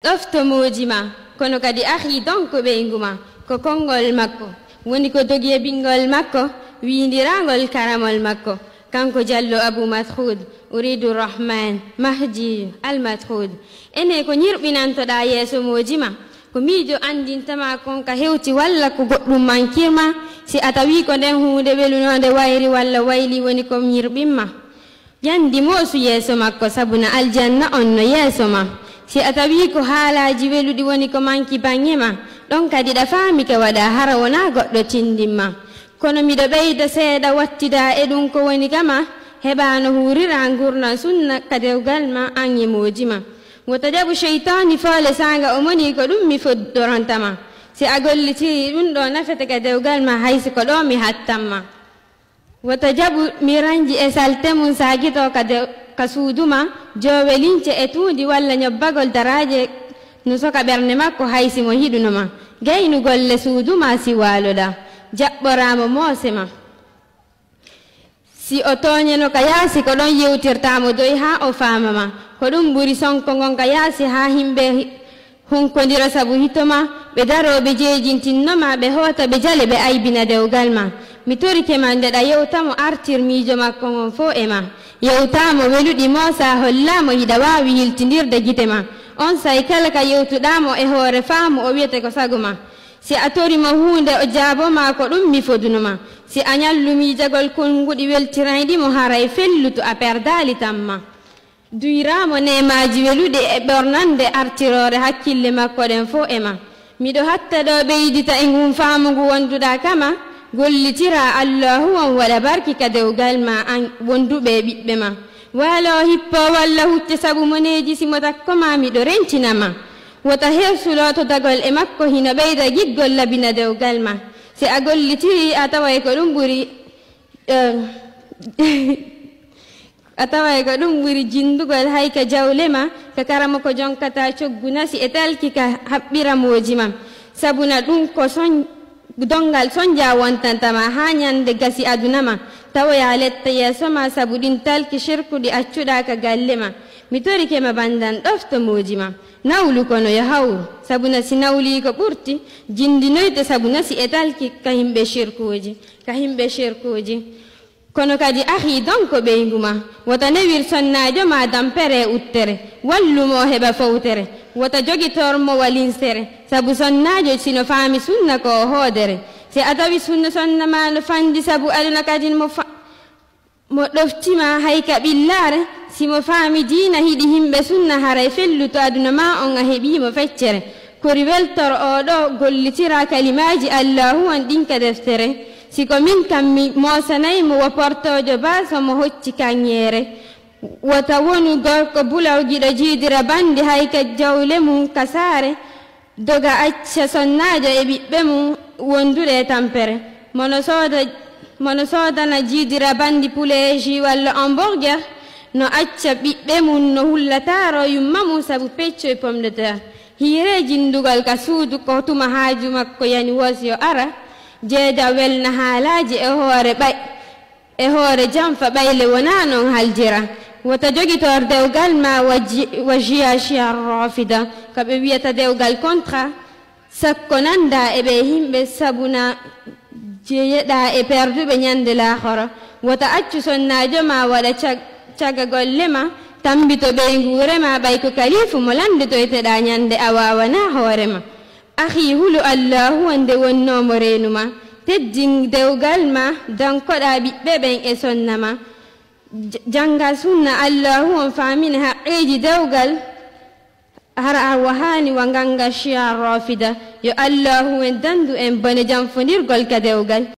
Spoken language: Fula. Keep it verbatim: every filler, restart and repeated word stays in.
ɗofto mojima kono kadi ahi donko ɓeyguma ko konngol makko woni ko dogi e ɓingol makko windirangol karamol makko kanko jallo Abu Mas'ud uridu rahman mahdi al Mas'ud ene ko ñirɓinantoɗa yeeso mojima ko miijo andintama kon ka hewti walla ko goɗɗum mankirma si a tawi ko nden hunde welunode wayri walla wayli woni ko ñirɓinma yandi moosu yeeso makko sabuna aljanna on no yeeso ma si a tawi ko haalaji weluɗi woni ko manki bange ma ɗon kadi ɗa faami ka waɗa hara wona goɗɗo tindinma kono miɗo ɓeyda seeɗa wattida e ɗum ko woni kama heɓa no hurira gurna sunna ka dewgal ma an e mojima wota jaɓu cheytani foole sanga o moni ko ɗum mi foddorantama si a gollitiri ɗum ɗo nafete ka dewgal ma haysi ko ɗo mi hattanma wota jaɓu miranji e salte mum sagito ka dew ka suuduma jowe lince e tuundi walla ñobbagol daraje no soka ɓernde makko haysi mo hiɗunoma gaynu golle suuduma si waaloɗa jaɓɓoramo moose ma si o toñeno ka yaasi ko ɗon yewtirtamo doy ha o famama ko ɗum ɓuri sonko gon ka yaasi ha himɓe hunkodira sabu hitoma ɓe daroɓe jeejintinnoma ɓe hoota ɓe jale ɓe aybina dewgal ma mi torike ma nde ɗa yewtamo artir miijo makko gon fo e ma yewtamo weluɗi moosa hollamo hiɗa wawi yiltidirde gite ma on say kala ka yewtuɗamo e hoore faamu o wiyete ko sago ma si a torimo hunde o jaaboma ko ɗum mi fodunoma si a ñallumijagol konguɗi weltirayɗimo haray fellutu a perdali tamma duyramo nemaji weluɗi e ɓornande artirore hakkille makko ɗen fo e ma miɗo hatta ɗo ɓeydita e ngun faamugu wonduɗa kama gollitira allahu on waɗa barki ka dewgal ma an wonduɓe ɓiɓɓe ma waalo hippo walla hucce sabu moneji simo takkoma miɗo rentinama wota hewsuloto dagol e makko hino ɓeyda giggol labina dewgal ma si a gollitiri a taway ko ɗum ɓuri a taway ko ɗum ɓuri jindugol hay ka jawle ma ka karama ko jonkata coggu nasi e talki ka haɓɓiramoji ma sabuna ɗum ko son dongal sonja wontantama ha ñande gasi aduna ma tawoya letta yeeso ma sabu ɗin talki shirkuɗi accuɗa ka galle ma mi torike ma bandan ɗofto moji ma nawlu kono yo hawru sabuna si nawli ko ɓurti jindinoyte sabuna si e talki ka himɓe shirkuji ka himɓe shirkuji kono kadi ahi donko ɓeygu ma wota newir sonnajo ma dampere uttere wallumo heɓa fowtere wota jogitormo walinsere sabu sonnajo sino faami sunna ko hoodere si a tawi sunna sonna ma no fandi sabu aduna kadi mo mo ɗoftima hay ka ɓillare simo faami diina hiɗi himɓe sunna haray felluto aduna ma on a heɓimo feccere kori weltoro oɗo gollitira kalimaji allahu on ɗinka deftere siko min kam mi mosanaymo wo portojo baso mo hocci kanŋere wota wonu gorko bulaw giɗo jiidira bandi hay ka jawle mum kasare doga acca sonnajo e ɓiɓɓe mum wonduɗe tampere mono sooda mono soodana jiidira bandi pouleji walla hamburger no acca ɓiɓɓe mum no hullataro yumma mum sabu pecco e pomme de terre hiire jindugal ka suudu ko tuma haaju makko yani wosi yo ara jeeda welna haalaji e hoore ɓay e hoore janfa ɓayle wona noon haljira wota jogitor dewgal ma wa jiya chia rafida ka ɓe wiyata dewgal contrat sakko nanda e ɓe himɓe sabuna jeyeɗa e perduɓe ñande lahoro wota accu sonnajo ma waɗa caga golle ma tambito ɓe nguure ma ɓay ko kalifu mo landitoyteɗa ñande a wawana hoore ma ahi hulu allahu wonde wonnomo renuma teddin dewgal ma dankoɗa ɓiɓɓe ɓen e sonna ma janga sunna allahu on famine haqqeji dewgal hara a wahani wa ganga chia rafida yo allahu en dandu en bone janfodirgol ka dewgal